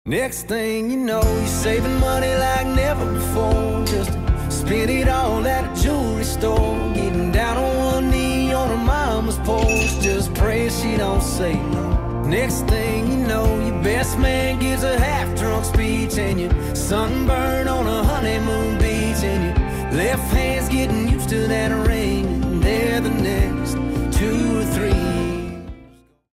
Next thing you know, you're saving money like never before, just to spend it all at a jewelry store. Getting down on one knee on her mama's porch, just praying she don't say no. Next thing you know, your best man gives a half-drunk speech, and you're sunburned on a honeymoon beach, and your left hand's getting used to that ring, and there the next